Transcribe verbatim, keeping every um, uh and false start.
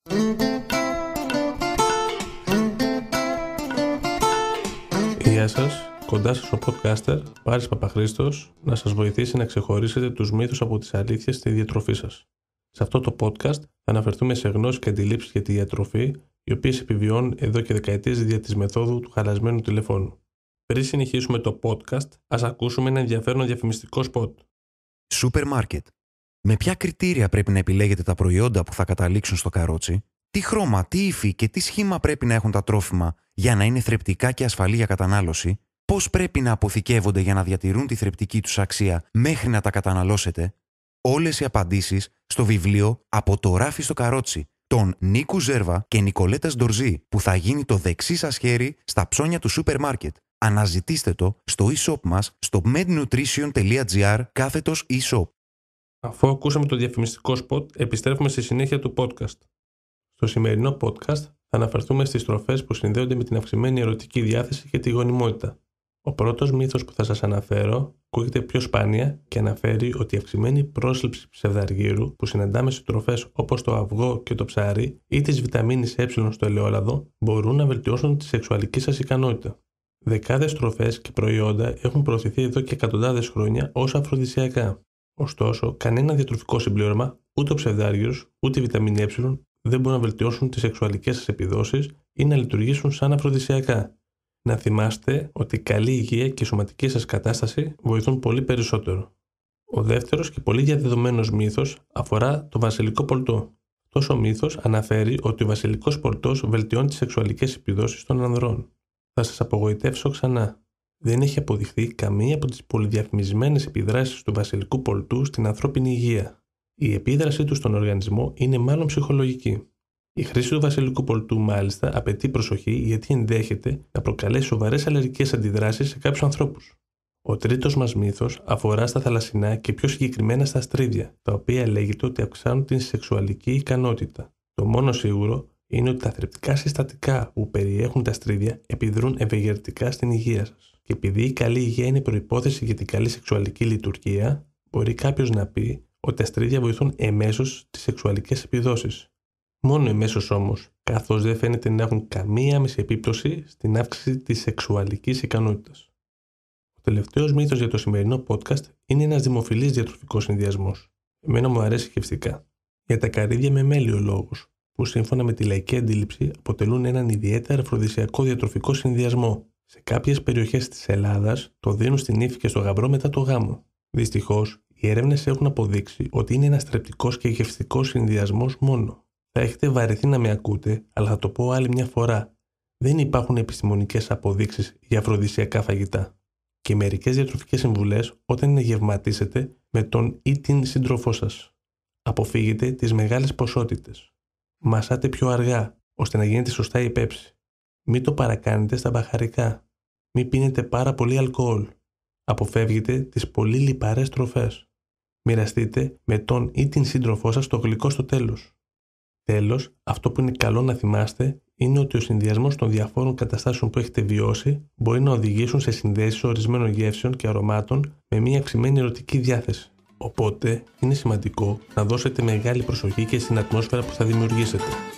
Γεια σας, κοντά σας ο podcaster Πάρης Παπαχρήστος να σας βοηθήσει να ξεχωρίσετε τους μύθους από τις αλήθειες στη διατροφή σας. Σε αυτό το podcast θα αναφερθούμε σε γνώσεις και αντιλήψεις για τη διατροφή, οι οποίες επιβιώνουν εδώ και δεκαετίες δια της μεθόδου του χαλασμένου τηλεφώνου. Πριν συνεχίσουμε το podcast, ας ακούσουμε ένα ενδιαφέρον διαφημιστικό σποτ. Σούπερ μάρκετ. Με ποια κριτήρια πρέπει να επιλέγετε τα προϊόντα που θα καταλήξουν στο καρότσι? Τι χρώμα, τι υφή και τι σχήμα πρέπει να έχουν τα τρόφιμα για να είναι θρεπτικά και ασφαλή για κατανάλωση? Πώς πρέπει να αποθηκεύονται για να διατηρούν τη θρεπτική τους αξία μέχρι να τα καταναλώσετε? Όλες οι απαντήσεις στο βιβλίο «Από το ράφι στο καρότσι» των Νίκου Ζέρβα και Νικολέτας Ντορζή, που θα γίνει το δεξί σας χέρι στα ψώνια του σούπερ μάρκετ. Αναζητήστε το στο e-shop μας στο mednutrition.gr κάθετος e-shop. Αφού ακούσαμε το διαφημιστικό σποτ, επιστρέφουμε στη συνέχεια του podcast. Στο σημερινό podcast θα αναφερθούμε στις τροφές που συνδέονται με την αυξημένη ερωτική διάθεση και τη γονιμότητα. Ο πρώτος μύθος που θα σας αναφέρω ακούγεται πιο σπάνια και αναφέρει ότι η αυξημένη πρόσληψη ψευδαργύρου που συναντάμε σε τροφές όπως το αυγό και το ψάρι ή της βιταμίνης Ε στο ελαιόλαδο μπορούν να βελτιώσουν τη σεξουαλική σας ικανότητα. Δεκάδες τροφές και προϊόντα έχουν προωθηθεί εδώ και εκατοντάδες χρόνια ως αφροδισιακά. Ωστόσο, κανένα διατροφικό συμπλήρωμα, ούτε ο ψευδάργυρος, ούτε η βιταμίνη Ε δεν μπορούν να βελτιώσουν τις σεξουαλικές σας επιδόσεις ή να λειτουργήσουν σαν αφροδισιακά. Να θυμάστε ότι η καλή υγεία και η σωματική σας κατάσταση βοηθούν πολύ περισσότερο. Ο δεύτερος και πολύ διαδεδομένος μύθος αφορά το βασιλικό πολτό. Αυτός ο μύθος αναφέρει ότι ο βασιλικός πολτός βελτιώνει τις σεξουαλικές επιδόσεις των ανδρών. Θα σας απογοητεύσω ξανά. Δεν έχει αποδειχθεί καμία από τις πολυδιαφημισμένες επιδράσεις του βασιλικού πολτού στην ανθρώπινη υγεία. Η επίδρασή του στον οργανισμό είναι μάλλον ψυχολογική. Η χρήση του βασιλικού πολτού, μάλιστα, απαιτεί προσοχή γιατί ενδέχεται να προκαλέσει σοβαρές αλλεργικές αντιδράσεις σε κάποιους ανθρώπους. Ο τρίτος μας μύθος αφορά στα θαλασσινά και πιο συγκεκριμένα στα αστρίδια, τα οποία λέγεται ότι αυξάνουν την σεξουαλική ικανότητα. Το μόνο σίγουρο είναι ότι τα θρεπτικά συστατικά που περιέχουν τα αστρίδια επιδρούν ευεργετικά στην υγεία σας. Και επειδή η καλή υγεία είναι προϋπόθεση για την καλή σεξουαλική λειτουργία, μπορεί κάποιος να πει ότι τα αστρίδια βοηθούν εμέσως τις σεξουαλικές επιδόσεις. Μόνο εμέσως όμως, καθώς δεν φαίνεται να έχουν καμία άμεση επίπτωση στην αύξηση της σεξουαλικής ικανότητας. Ο τελευταίος μύθος για το σημερινό podcast είναι ένας δημοφιλής διατροφικός συνδυασμός. Εμένα μου αρέσει γευστικά. Για τα καρύδια με μέλιολόγους, που σύμφωνα με τη λαϊκή αντίληψη αποτελούν έναν ιδιαίτερα αφροδισιακό διατροφικό συνδυασμό. Σε κάποιες περιοχές της Ελλάδας το δίνουν στην ύφη και στο γαμπρό μετά το γάμο. Δυστυχώς, οι έρευνες έχουν αποδείξει ότι είναι ένας θρεπτικός και γευστικός συνδυασμός μόνο. Θα έχετε βαρεθεί να με ακούτε, αλλά θα το πω άλλη μια φορά. Δεν υπάρχουν επιστημονικές αποδείξεις για αφροδισιακά φαγητά. Και μερικές διατροφικές συμβουλές όταν γευματίσετε με τον ή την σύντροφό σας. Αποφύγετε τις μεγάλες ποσότητες. Μασάτε πιο αργά, ώστε να γίνεται σωστά η πέψη. Μην το παρακάνετε στα μπαχαρικά. Μην πίνετε πάρα πολύ αλκοόλ. Αποφεύγετε τις πολύ λιπαρές τροφές. Μοιραστείτε με τον ή την σύντροφό σας το γλυκό στο τέλος. Τέλος, αυτό που είναι καλό να θυμάστε είναι ότι ο συνδυασμός των διαφόρων καταστάσεων που έχετε βιώσει μπορεί να οδηγήσουν σε συνδέσεις ορισμένων γεύσεων και αρωμάτων με μια αυξημένη ερωτική διάθεση. Οπότε, είναι σημαντικό να δώσετε μεγάλη προσοχή και στην ατμόσφαιρα που θα δημιουργήσετε.